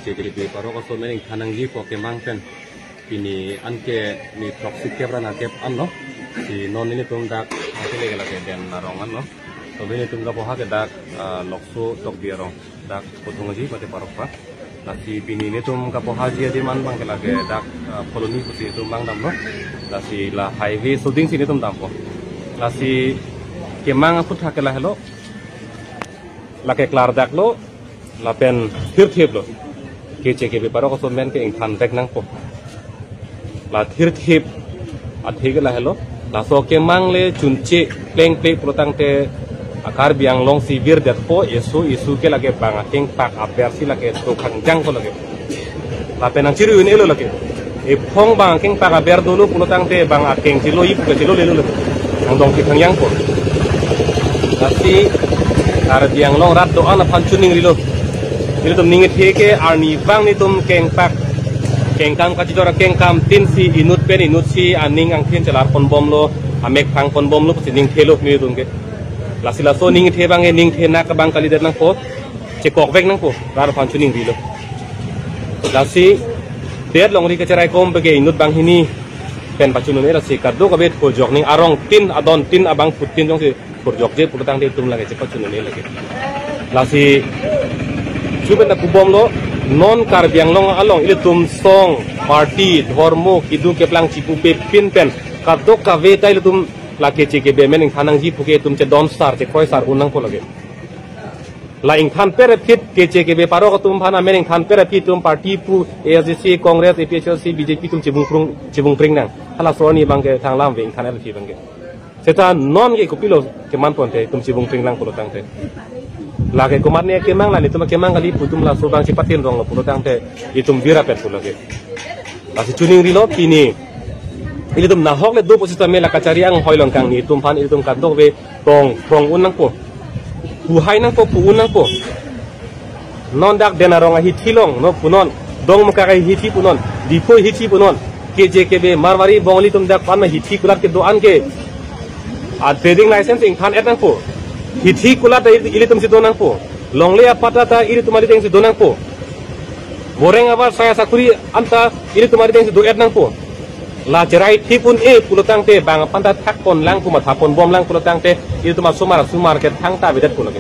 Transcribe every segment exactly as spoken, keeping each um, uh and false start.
jadi paro ko so mening thanang ji ko ke mangpen ini anke ni proxy kebra na kep anno si non ini tum dak atile gala ke den narong anno to bini tum ga boha ke dak lokso tok biarong dak potung ji pate paro pa nasi bini ini tum ga boha ji di man bang ke lage dak koloni ku si tum bang dam no nasi la highway shooting sini tum dam ko nasi kemang put ha ke la hello la ke klar dak lo la pen thir thip lo ke che ke be paro ko so men ke ing than tek nang po la thir thip a thig la hello la so ke mang le chunche pleng pleng protang te akar biang long si vir dat po isu isu ke lage bang aking pak aper si lage to khang jang ko lage la pen ang chiru ni lo lage e phong bang aking pak aper dulu protang te bang aking si lo ip ke si lo le lo ang dong ki khang yang po kasi ar biang long rat do ana phan chuning ri lo ini tum ningit heke arni bang ni tum keng pak keng kam kaji dora keng kam tin si inut pen inut si aning ang tin celar pon bom lo amek phang pon bom lo pasi ning thelo mi tum ke lasila so ning the bang e ning the na ka bang kali der nang po che kok vek nang po rar phan chuning ri lo lasi der long ri ka cerai kom bege inut bang hini pen pachunu ne lasi kaddo ka bet ko jok ning arong tin adon tin abang putin jong si por jok je purtang de tum lage che pachunu ne lage lasi Cuba nak kubom lo non kar biang long along ini tum song party dhormo kidu ke plang cipu pe pin pen kadok ka ve tai tum lake che ke be mening thanang ji phuke tum che don star che koi sar unang po lage la ing than pere phit ke che ke be paro ko tum phana mening than pere phit tum party pu A S C congress A P H C B J P tum chibung prung chibung pring nang hala soni bangke thang lam wing than el thi bangke seta non ge kopilo ke man ponte tum chibung pring nang ko tang te lagi kumarnya kemang lah itu kemang kali putum lah subang cipatin dong lah pulutang teh itu bira persul lagi masih cuning rilo kini ini tuh nahok le dua posisi tamela kacari ang hoilong kang ni tum pan itu kadok be tong tong unang po buhai nang po pu unang po non dak denarong hitilong no punon dong muka kai hiti punon dipo hiti punon keje kebe marwari bongli tum dak pan hiti kulat ke doan ke a trading license ing than et nang po hiti kula ta ili tum si donang po longle apata ta ili tumari teng si donang po boreng apa saya sakuri anta ili tumari teng si do et nang po la cerai tipun e pulutang te bang panta thak pon lang pu ma thapon bom lang pulutang te ili tuma sumar sumar ke thang ta bidat pulake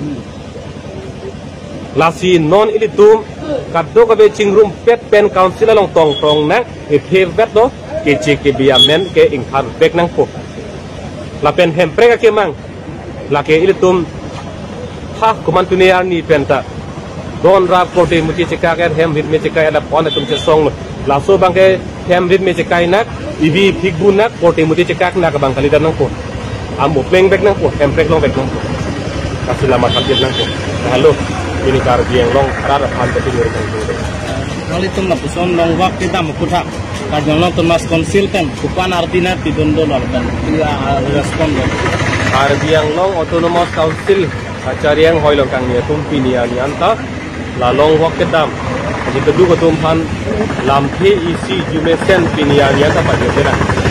la si non ili tum kaddo ka be chingrum pet pen council long tong tong nang e phe vet do ke che ke bia men ke ing than bek nang po la pen hem preka ke mang laki ini tum ha kuman dunia ni penta don rap kote muti cekakan hem rit me cekai ada pon tum song la so bangke hem rit me cekai nak ibi phigbu nak kote muti cekak nak bang kali dan nang ko amu pleng bek nang ko hem prek long bek nang ko kasih lama sakit nang ko halo ini kar biang long rara pan ke timur kan kali tum na puson long wak kita mukutha kajang long tum mas konsil kan kupan artina tidondo dan dia respon Ar biang long autonomous council kacari yang hoilong kang ni tum pinia ni anta la long wak kedam jadi kedu ko tum pan lampe isi jumesen pinia ni anta pa jera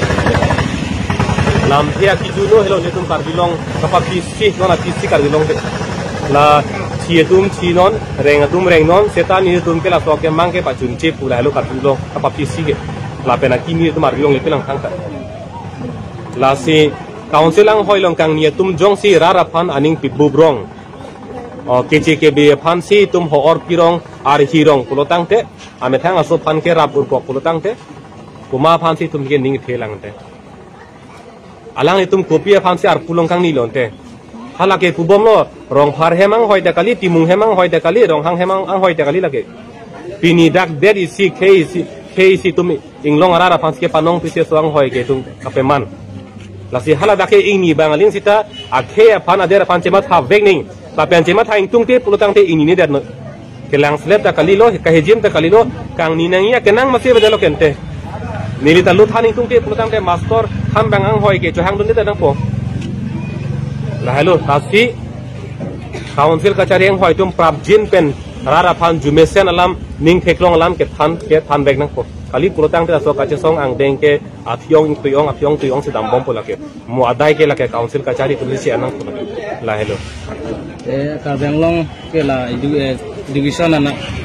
lampe aki juno hello ni tum karbilong kapa pisi nona pisi karbilong la chi tum chi non reng tum reng non setan ni tum ke la so ke mang ke pa chun che pula hello karbilong kapa pisi ke la pena kimi tum arbilong le pelang thang ta la si council ang hoilong kang niya tum jong si rara pan aning pibubrong o keche ke be pan si tum ho or pirong ar hirong pulotang te ame thang aso pan ke rap ur pulotang te kuma pan si tum ke ning thelang te alang ni tum kopia pan si ar pulong kang ni lon te hala ke kubom lo rong phar hemang hoi da kali timung hemang hoi da kali rong hang hemang ang hoi da kali lage pini dak der isi ke isi ke isi tum inglong rara pan ke panong pise soang hoi ke tum kapeman lasi hala dake ini bangaling sita akhe pan adera pan cemat ha vegning la pen cemat ha ingtung te pulutang te ini ne der no kelang slep ta kalilo ka hejim ta kalilo kang ninangia kenang masih bedalo kente nilita lut han ingtung te pulutang te master ham bangang hoi ke johang dun te dang po la hello lasi council kacari yang hoi tum prabjin pen rara pan jumesen alam ning theklong alam ke than ke than veg nang po kali pulutang te so kache song ang deng ke athiong tuyong athiong tuyong se dam bom pola ke mu adai ke la ke council kacari tulisi anang pola la hello eh ka benglong ke la education anak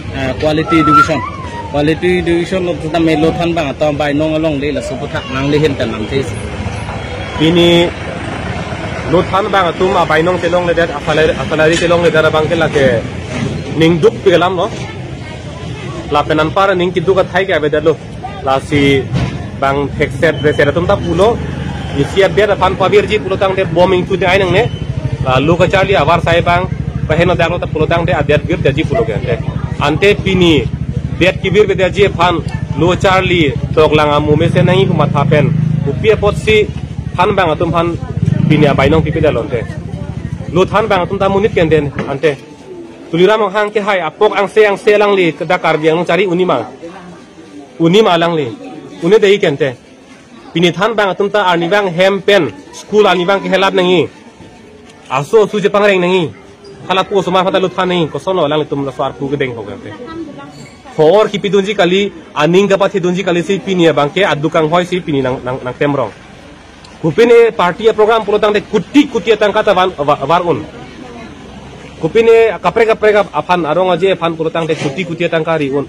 quality education quality education lo kita melo than bang atau bai nong along le la suputhak nang le hen tan nam thei ini lutan bang atum abai nong telong le dat afalai afalai telong le dara bang ke lake ning duk pigalam no la penan para ning kidu ka thai ke abe dalo la si bang hexet resera tum ta pulo isia ber fan pabir ji pulo tang de bombing tu de ai nang ne la lu ka charli awar sai bang paheno dang ta pulo tang de adet bir de ji pulo ke ante ante pini det kibir be de ji fan lu charli tok langa mu me se nang ku matha pen upie pot si fan bang atum fan pini abai nong pipi dalon te lu than bang atum ta munit ken den ante tuliram hang ke hai apok ang se ang se lang li kada kar biang nong cari unima unima lang li une dei ken te pini than bang atum ta arni bang hem pen school arni bang ke helap nangi aso su je pangreng nangi khala po suma phata lu than nangi ko sono lang tum la swar pu ke deng ho te for ki pidunji kali aning ga pathi dunji kali si pini bang ke adukang hoi si pini nang nang temrong kupine party program pulotang de kuti kuti tang kata van warun kupine kapre kapre kap afan arong aje fan pulotang de kuti kuti tang kari un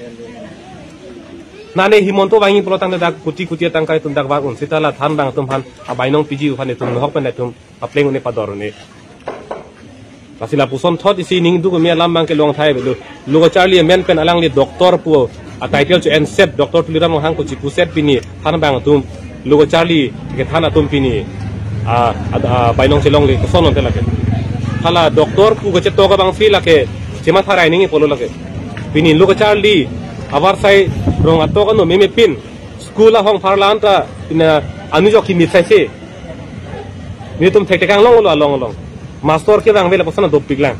nane himonto wangi pulotang de dak kuti kuti tang kai tum dak warun sitala than bang tum han abainong piji u phane tum hok pen tum apleng ne pador ne pasila puson thot isi ning du me lam bang ke long thai belu lugo charlie men pen alang li doctor pu a title to en set doctor tuliram hang ko chipu set pini than bang tum lugo charlie ke thana tum pini a bainong selong le sonon tela ke khala doctor pu ge to ga bang fi la ke chema tharai ningi polo la ke pini lugo charlie awar sai rong ato ka no meme pin school a hong pharlan ta ina anu jo ki mi sai se ni tum thek tekang long lo long long master ke bang vela posana dop piglang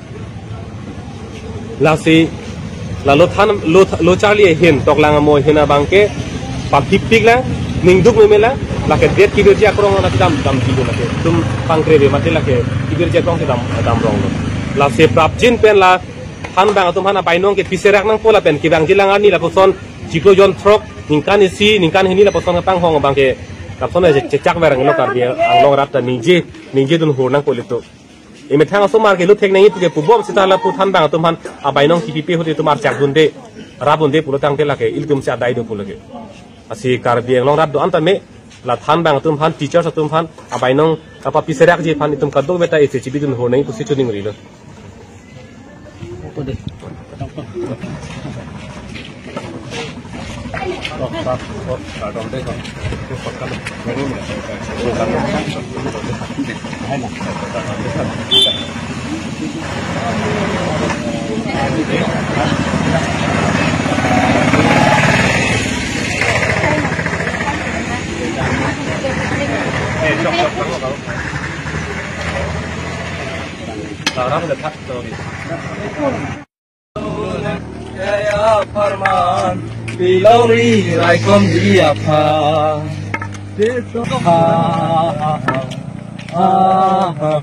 la si la lo than lo lo charlie hen tok lang mo hena bang ke pa piglang ning duk me mela la ke det ki berja krong na dam dam ki la ke tum pangkre be mate la ke ki berja krong ke dam dam rong la se prap jin pen la han bang tum hana painong ke piserak nang pola pen ki bang jilang ani la poson jiklo jon throk ningkan isi ningkan hini la poson pang hong bang ke kapson je chechak berang lo kar dia ang long rap ta ningje ningje dun hur nang polito ime thang so mar ke lu thek nang itu ke pubom sitala pu than bang tum han abainong ki pi hoti tumar chak dun de rabun de pulo tang te la ke il tum cha dai do pulo ke asi kar biang long rap do anta me la than bang tum han teacher sa tum han abainong apa piserak je phan itum kadok beta ese chibi dun ho nai pusi chuning ri lo Ode. Ya Farman, Bilori Raikom dia pa, Desa ha ha ha ha.